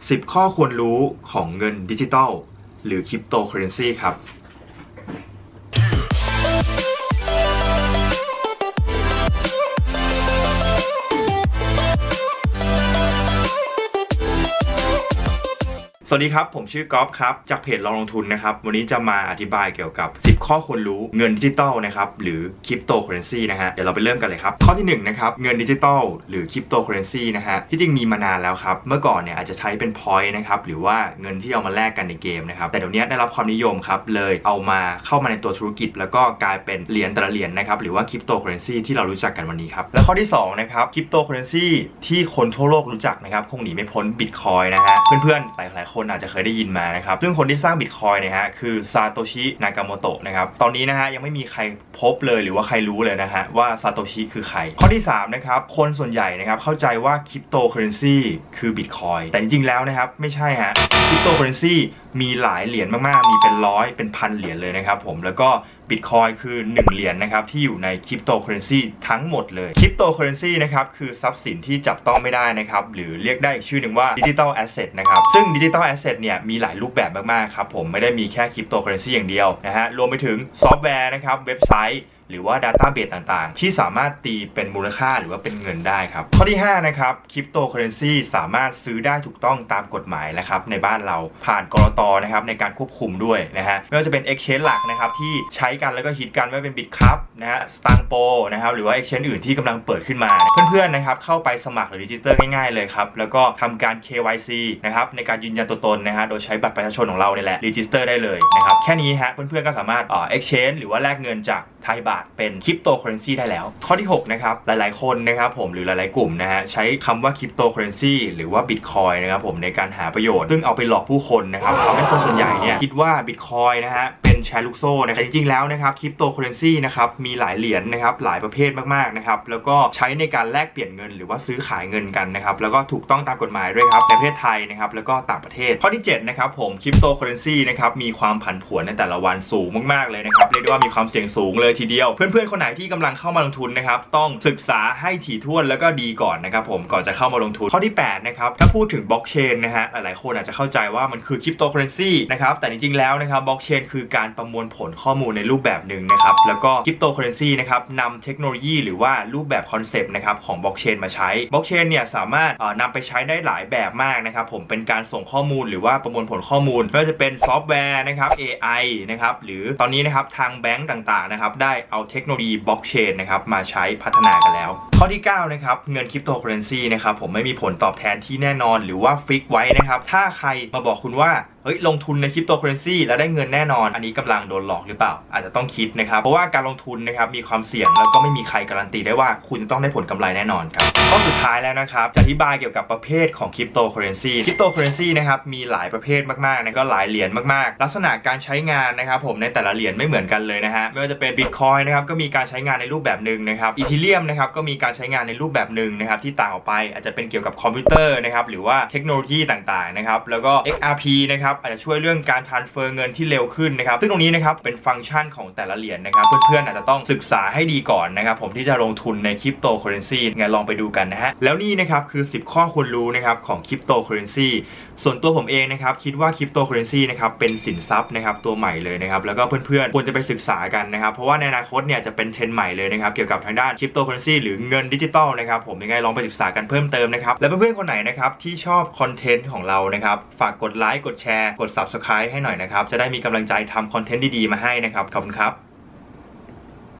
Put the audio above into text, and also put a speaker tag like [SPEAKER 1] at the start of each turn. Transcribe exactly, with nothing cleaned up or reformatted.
[SPEAKER 1] สิบข้อควรรู้ของเงินดิจิทัลหรือคริปโตเคอเรนซีครับสวัสดีครับผมชื่อก๊อฟครับจากเพจลองลงทุนนะครับวันนี้จะมาอธิบายเกี่ยวกับสิบข้อควรรู้เงินดิจิตอลนะครับหรือคริปโตเคอเรนซีนะฮะเดี๋ยวเราไปเริ่มกันเลยครับข้อที่หนึ่งนะครับเงินดิจิตอลหรือคริปโตเคอเรนซีนะฮะที่จริงมีมานานแล้วครับเมื่อก่อนเนี่ยอาจจะใช้เป็นพอยต์นะครับหรือว่าเงินที่เอามาแลกกันในเกมนะครับแต่เดี๋ยวนี้ได้รับความนิยมครับเลยเอามาเข้ามาในตัวธุรกิจแล้วก็กลายเป็นเหรียญแต่ละเหรียญนะครับหรือว่าคริปโตเคอเรนซีที่เรารู้จักกันวันนี้ครับและข้อที่สองนะครับคริปโตเคอเรนซีที่คนทั่วโลกรู้จักนะครับคงหนีไม่พ้นบิตคอยน์นะฮะเพื่อนๆหลายๆคนอาจจะเคยได้ยินมานะครับซึ่งคนที่สร้างบิตคอยน์นะฮะคือซาโตชิ นากาโมโตะนะครับตอนนี้นะฮะยังไม่มีใครพบเลยหรือว่าใครรู้เลยนะฮะว่าซาโตชิคือใครข้อที่สามนะครับคนส่วนใหญ่นะครับเข้าใจว่าคริปโตเคอเรนซีคือบิตคอยน์แต่จริงๆแล้วนะครับไม่ใช่ฮะคริปโตเคอเรนซีมีหลายเหรียญมากๆมีเป็นร้อยเป็นพันเหรียญเลยนะครับผมแล้วก็บิตคอยคือหนึ่งเหรียญนะครับที่อยู่ในคริปโตเคอเรนซีทั้งหมดเลยคริปโตเคอเรนซีนะครับคือทรัพย์สินที่จับต้องไม่ได้นะครับหรือเรียกได้อีกชื่อหนึ่งว่าดิจิทัลแอสเซทนะครับซึ่งดิจิทัลแอสเซทเนี่ยมีหลายรูปแบบมากๆครับผมไม่ได้มีแค่คริปโตเคอเรนซีอย่างเดียวนะฮะรวมไปถึงซอฟต์แวร์นะครับเว็บไซต์หรือว่า Database ต่างๆที่สามารถตีเป็นมูลค่าหรือว่าเป็นเงินได้ครับข้อที่ห้านะครับคริปโตเคอเรนซีสามารถซื้อได้ถูกต้องตามกฎหมายนะครับในบ้านเราผ่านกลต.นะครับในการควบคุมด้วยนะฮะไม่ว่าจะเป็น Exchange หลักนะครับที่ใช้กันแล้วก็ฮิตกันไม่ว่าเป็น Bitcup นะฮะ Starpo นะครับหรือว่า Exchange อื่นที่กำลังเปิดขึ้นมาเพื่อนๆนะครับเข้าไปสมัครหรือรีจิสเตอร์ง่ายๆเลยครับแล้วก็ทำการ เค วาย ซี นะครับในการยืนยันตัวตนนะฮะโดยใช้บัตรประชาชนของเราเนี่ยแหละรีจิสเตอร์ได้เลยนะครับแค่นี้ฮะเพื่อนๆก็สามารถเอ่อ Exchange หรือว่าแลกเงินจากไทยบาทเป็นคริปโตเคอเรนซีได้แล้วข้อที่หกนะครับหลายๆคนนะครับผมหรือหลายๆกลุ่มนะฮะใช้คำว่าคริปโตเคอเรนซีหรือว่าบิตคอยนะครับผมในการหาประโยชน์ซึ่งเอาไปหลอกผู้คนนะครับทำให้คนส่วนใหญ่เนี่ยคิดว่าบิตคอยนะฮะเป็นแชร์ลูกโซ่นะแต่จริงๆแล้วนะครับคริปโตเคอเรนซีนะครับมีหลายเหรียญนะครับหลายประเภทมากๆนะครับแล้วก็ใช้ในการแลกเปลี่ยนเงินหรือว่าซื้อขายเงินกันนะครับแล้วก็ถูกต้องตามกฎหมายด้วยครับในประเทศไทยนะครับแล้วก็ต่างประเทศข้อที่เจ็ดนะครับผมคริปโตเคอเรนซีนะครับมีความผันผวนในแต่ละวันสูงมากๆเลยนะครับเรียกได้ว่ามีความเสี่ยงสูงเลยทีเดียวเพื่อนๆคนไหนที่กำลังเข้ามาลงทุนนะครับต้องศึกษาให้ถี่ถ้วนแล้วก็ดีก่อนนะครับผมก่อนจะเข้ามาลงทุนข้อที่แปดนะครับถ้าพูดถึงบล็อกเชนนะฮะหลายๆคนอาจจะเข้าใจว่ามันคือคริปโตเคอเรนซีนะครับแต่จริงๆแล้วนะครับบล็อกเชนคือการประมวลผลข้อมูลในรูปแบบหนึ่งนะครับแล้วก็คริปโตเคอเรนซีนะครับนำเทคโนโลยีหรือว่ารูปแบบคอนเซปต์นะครับของบล็อกเชนมาใช้บล็อกเชนเนี่ยสามารถนำไปใช้ได้หลายแบบมากนะครับผมเป็นการส่งข้อมูลหรือว่าประมวลผลข้อมูลไม่ว่าจะเป็นซอฟต์แวร์นะครับ เอ ไอ นะครับหรือตอนนี้นะครับทางแบงก์ต่างๆนะครับได้เอาเทคโนโลยีบล็อกเชนนะครับมาใช้พัฒนากันแล้วข้อที่เก้านะครับเงินคริปโตเคอเรนซีนะครับผมไม่มีผลตอบแทนที่แน่นอนหรือว่าฟิกไว้นะครับถ้าใครมาบอกคุณว่าเฮ้ยลงทุนในคริปโตเคอเรนซีแล้วได้เงินแน่นอนอันนี้กำลังโดนหลอกหรือเปล่าอาจจะต้องคิดนะครับเพราะว่าการลงทุนนะครับมีความเสี่ยงแล้วก็ไม่มีใครการันตีได้ว่าคุณจะต้องได้ผลกำไรแน่นอนครับข้อสุดท้ายแล้วนะครับจะอธิบายเกี่ยวกับประเภทของคริปโตเคอเรนซีคริปโตเคอเรนซีนะครับมีหลายประเภทมากๆนะก็หลายเหรียญมากๆลักษณะการใช้งานนะครับผมในแต่ละเหรียญไม่เหมือนกันเลยนะฮะไม่ว่าจะเป็น Bitcoin นะครับก็มีการใช้งานในรูปแบบหนึ่งนะครับ Ethereum นะครับก็มีการใช้งานในรูปแบบหนึ่งนะครับที่ต่างออกไปอาจจะเป็นเกี่ยวกับคอมพิวเตอร์นะครับหรือว่าเทคโนโลยีต่างๆนะครับแล้วก็ เอ็กซ์ อาร์ พี นะครับอาจจะช่วยเรื่องการ transfer เงินที่เร็วขึ้นนะครับซึ่งตรงนี้นะครับเป็นฟังก์ชันของแต่ละเหรียญนะครับเพื่อนๆอาจจะต้องศึกษาให้ดีก่อนนะครับผมที่จะลงทุนในคริปโตเคอเรนซีงั้นลองไปดูกันนะฮะแล้วนี่นะครับคือสิบข้อควรรู้นะครับของคริปโตเคอเรนซีส่วนตัวผมเองนะครับคิดว่าคริปโตเคอเรนซีนะครับเป็นสินทรัพย์นะครับตัวใหม่เลยนะครับแล้วก็เพื่อนๆควรจะไปศึกษากันนะครับเพราะว่าในอนาคตเนี่ยจะเป็นเทรนด์ใหม่เลยนะครับเกี่ยวกับทางด้านคริปโตเคอเรนซีหรือเงินดิจิตอลนะครับผมยังไงลองไปศึกษากันเพิ่มเติมนะครับและเพื่อนๆคนไหนนะครับที่ชอบคอนเทนต์ของเรานะครับฝากกดไลค์กดแชร์กด ซับสไครบ์ ให้หน่อยนะครับจะได้มีกำลังใจทำคอนเทนต์ดีๆมาให้นะครับขอบคุณครับ